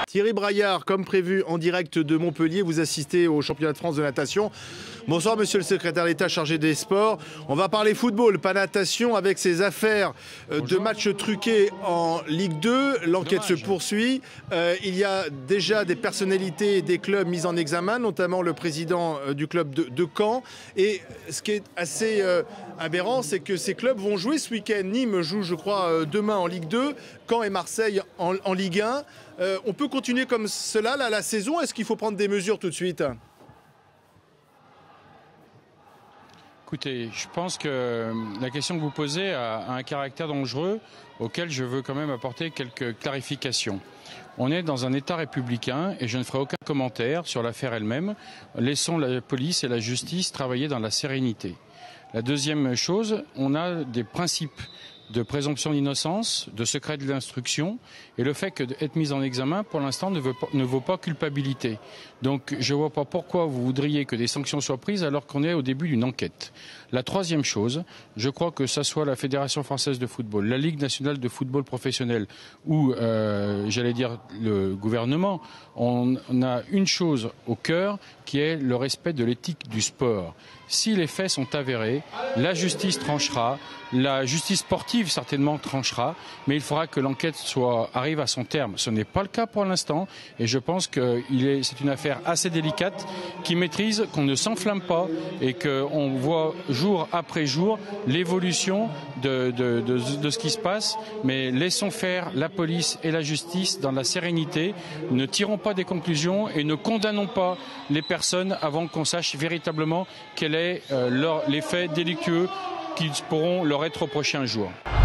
Thierry Braillard, comme prévu en direct de Montpellier, vous assistez au championnat de France de natation. Bonsoir monsieur le secrétaire d'État chargé des sports. On va parler football, pas natation, avec ces affaires de matchs truqués en Ligue 2. L'enquête se poursuit. Il y a déjà des personnalités et des clubs mis en examen, notamment le président du club de Caen. Et ce qui est assez aberrant, c'est que ces clubs vont jouer ce week-end. Nîmes joue, je crois, demain en Ligue 2, Caen et Marseille en Ligue 1. On peut continuer comme cela la saison? Est-ce qu'il faut prendre des mesures tout de suite? Écoutez, je pense que la question que vous posez a un caractère dangereux auquel je veux quand même apporter quelques clarifications. On est dans un État républicain et je ne ferai aucun commentaire sur l'affaire elle-même. Laissons la police et la justice travailler dans la sérénité. La deuxième chose, on a des principes de présomption d'innocence, de secret de l'instruction, et le fait qu'être mis en examen, pour l'instant, ne vaut pas culpabilité. Donc, je ne vois pas pourquoi vous voudriez que des sanctions soient prises alors qu'on est au début d'une enquête. La troisième chose, je crois que ce soit la Fédération française de football, la Ligue nationale de football professionnel ou, j'allais dire, le gouvernement, on a une chose au cœur qui est le respect de l'éthique du sport. Si les faits sont avérés, la justice tranchera, la justice sportive certainement tranchera, mais il faudra que l'enquête arrive à son terme. Ce n'est pas le cas pour l'instant et je pense que c'est une affaire assez délicate qui maîtrise, qu'on ne s'enflamme pas et qu'on voit jour après jour l'évolution de ce qui se passe, mais laissons faire la police et la justice dans la sérénité, ne tirons pas des conclusions et ne condamnons pas les personnes avant qu'on sache véritablement quels sont les faits délictueux qui pourront leur être reprochés un jour.